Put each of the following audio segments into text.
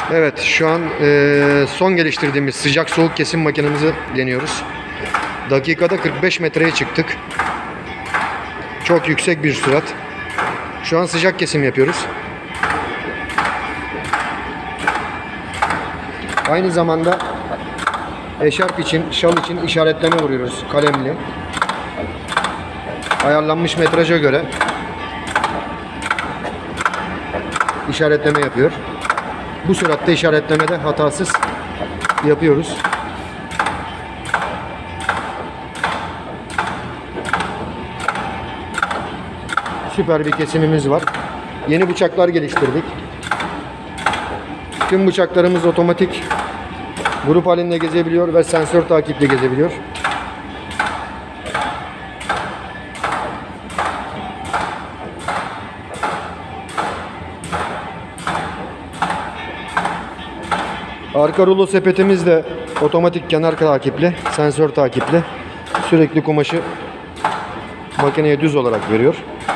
Evet, şu an son geliştirdiğimiz sıcak soğuk kesim makinemizi deniyoruz. Dakikada 45 metreye çıktık. Çok yüksek bir sürat. Şu an sıcak kesim yapıyoruz. Aynı zamanda eşarp için, şal için işaretleme vuruyoruz kalemli. Ayarlanmış metraja göre işaretleme yapıyor. Bu süratte işaretlemede hatasız yapıyoruz. Süper bir kesimimiz var. Yeni bıçaklar geliştirdik. Tüm bıçaklarımız otomatik grup halinde gezebiliyor ve sensör takiple gezebiliyor. Arka rulo sepetimiz de otomatik kenar takipli, sensör takipli. Sürekli kumaşı makineye düz olarak veriyor.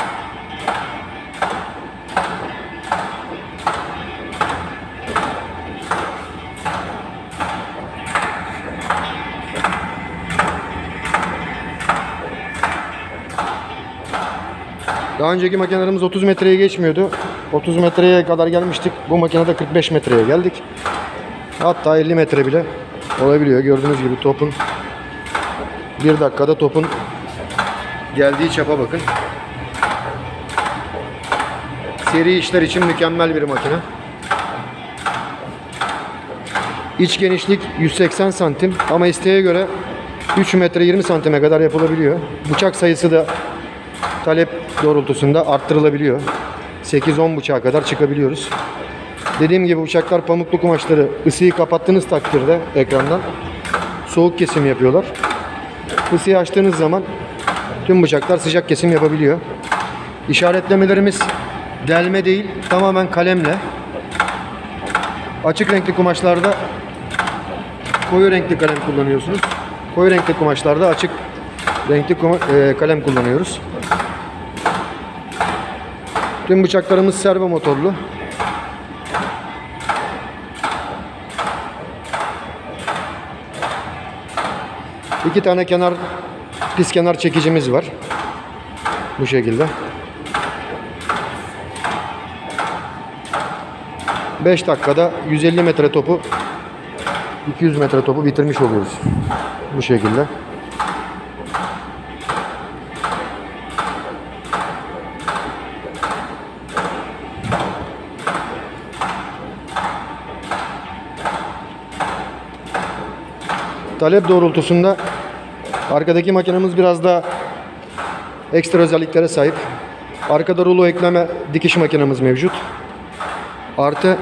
Daha önceki makinelerimiz 30 metreye geçmiyordu. 30 metreye kadar gelmiştik. Bu makinede 45 metreye geldik. Hatta 50 metre bile olabiliyor. Gördüğünüz gibi topun 1 dakikada topun geldiği çapa bakın. Seri işler için mükemmel bir makine. İç genişlik 180 santim ama isteğe göre 3 metre 20 santime kadar yapılabiliyor. Bıçak sayısı da talep doğrultusunda arttırılabiliyor. 8-10 bıçağa kadar çıkabiliyoruz. Dediğim gibi bıçaklar pamuklu kumaşları ısıyı kapattığınız takdirde ekrandan soğuk kesim yapıyorlar. Isıyı açtığınız zaman tüm bıçaklar sıcak kesim yapabiliyor. İşaretlemelerimiz delme değil, tamamen kalemle. Açık renkli kumaşlarda koyu renkli kalem kullanıyorsunuz. Koyu renkli kumaşlarda açık renkli kalem kullanıyoruz. Tüm bıçaklarımız servo motorlu. İki tane pis kenar çekicimiz var. Bu şekilde. 5 dakikada 150 metre topu 200 metre topu bitirmiş oluyoruz. Bu şekilde. Talep doğrultusunda arkadaki makinemiz biraz daha ekstra özelliklere sahip. Arkada rulo ekleme dikiş makinemiz mevcut. Artı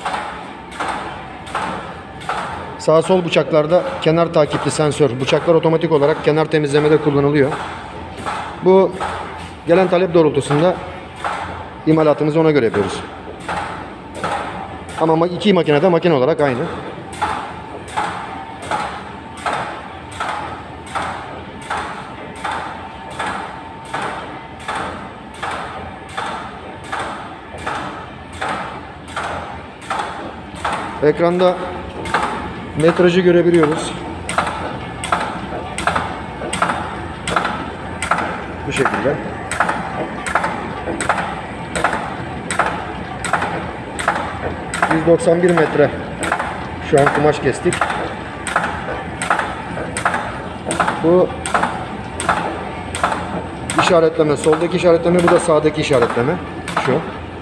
sağ sol bıçaklarda kenar takipli sensör. Bıçaklar otomatik olarak kenar temizlemede kullanılıyor. Bu gelen talep doğrultusunda imalatımızı ona göre yapıyoruz. Ama iki makine de makine olarak aynı. Ekranda metrajı görebiliyoruz. Bu şekilde. ...191 metre şu an kumaş kestik. Bu işaretleme, soldaki işaretleme, bu da sağdaki işaretleme. Şu.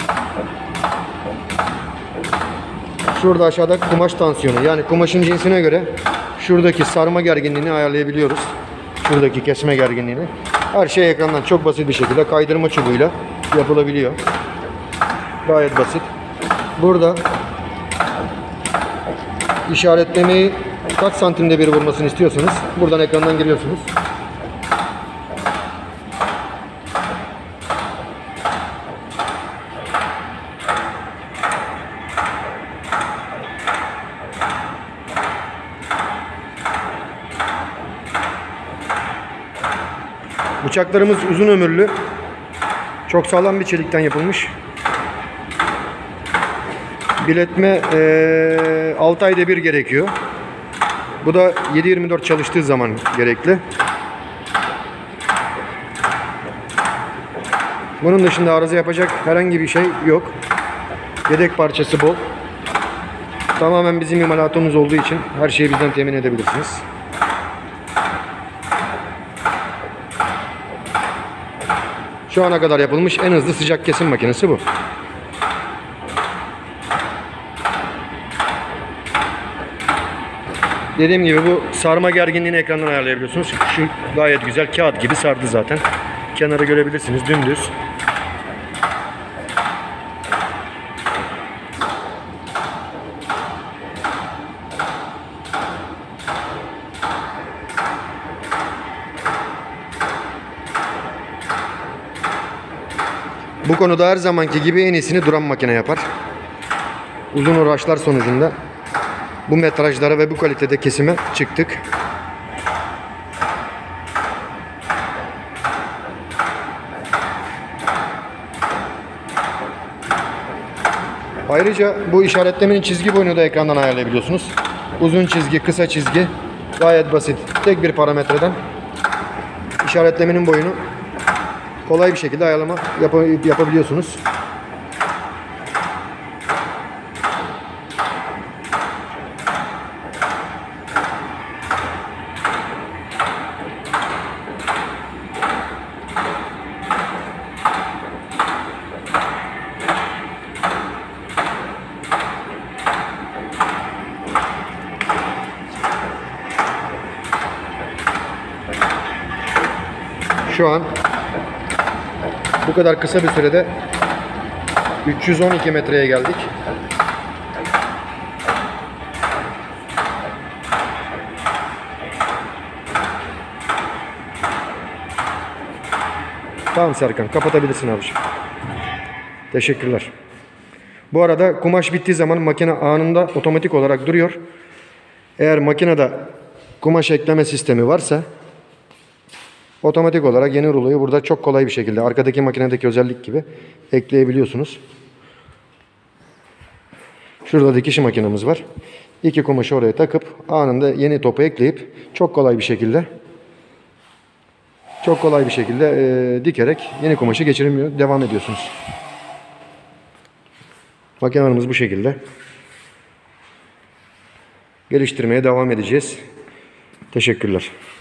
Şurada aşağıda kumaş tansiyonu, yani kumaşın cinsine göre şuradaki sarma gerginliğini ayarlayabiliyoruz. Şuradaki kesme gerginliğini. Her şey ekrandan çok basit bir şekilde kaydırma çubuğuyla yapılabiliyor. Gayet basit. Burada işaretlemeyi kaç santimde bir vurmasını istiyorsanız buradan ekrandan giriyorsunuz. Bıçaklarımız uzun ömürlü. Çok sağlam bir çelikten yapılmış. Biletme 6 ayda bir gerekiyor. Bu da 7/24 çalıştığı zaman gerekli. Bunun dışında arıza yapacak herhangi bir şey yok. Yedek parçası bol. Tamamen bizim imalatımız olduğu için her şeyi bizden temin edebilirsiniz. Şu ana kadar yapılmış en hızlı sıcak kesim makinesi bu. Dediğim gibi bu sarma gerginliğini ekrandan ayarlayabiliyorsunuz. Şu gayet güzel, kağıt gibi sardı zaten. Kenarı görebilirsiniz, dümdüz. Bu konuda her zamanki gibi en iyisini duran makine yapar. Uzun uğraşlar sonucunda bu metrajlara ve bu kalitede kesime çıktık. Ayrıca bu işaretlemenin çizgi boyunu da ekrandan ayarlayabiliyorsunuz. Uzun çizgi, kısa çizgi gayet basit. Tek bir parametreden işaretlemenin boyunu kolay bir şekilde ayarlama yapabiliyorsunuz. Şu an bu kadar kısa bir sürede 312 metreye geldik. Tamam Serkan, kapatabilirsin abiciğim. Teşekkürler. Bu arada kumaş bittiği zaman makine anında otomatik olarak duruyor. Eğer makinede kumaş ekleme sistemi varsa otomatik olarak yeni ruloyu burada çok kolay bir şekilde arkadaki makinedeki özellik gibi ekleyebiliyorsunuz. Şurada dikiş makinemiz var. İki kumaşı oraya takıp anında yeni topu ekleyip çok kolay bir şekilde dikerek yeni kumaşı geçirmiyor, devam ediyorsunuz. Makinelerimiz bu şekilde. Geliştirmeye devam edeceğiz. Teşekkürler.